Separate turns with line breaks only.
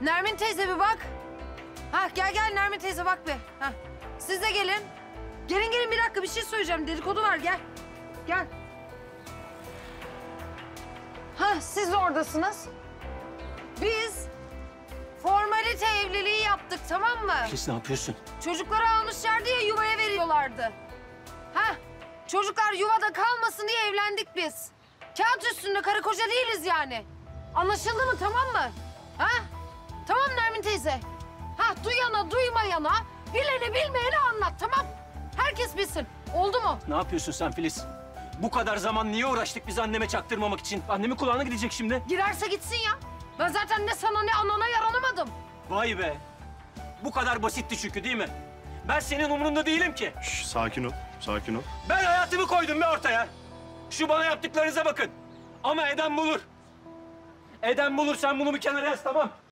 Nermin teyze bir bak. Ha gel Nermin teyze bak bir. Ha. Siz de gelin. Gelin bir dakika bir şey söyleyeceğim. Dedikodu var gel. Gel. Ha siz de oradasınız. Biz formalite evliliği yaptık tamam mı?
Filiz ne yapıyorsun?
Çocukları almışlardı ya yuvaya veriyorlardı. Ha çocuklar yuvada kalmasın diye evlendik biz. Kağıt üstünde karı koca değiliz yani. Anlaşıldı mı tamam mı? Ha? Tamam Nermin teyze. Ha duyana duymayana, bileni bilmeyene anlat tamam. Herkes bilsin. Oldu mu?
Ne yapıyorsun sen Filiz? Bu kadar zaman niye uğraştık biz anneme çaktırmamak için? Annemin kulağına gidecek şimdi.
Girerse gitsin ya. Ben zaten ne sana ne anana yaranamadım.
Vay be. Bu kadar basitti çünkü değil mi? Ben senin umurunda değilim ki.
Şş, sakin ol, sakin ol.
Ben hayatımı koydum be ortaya. Şu bana yaptıklarınıza bakın. Ama eden bulur. Eden bulur, sen bunu bir kenara yaz tamam.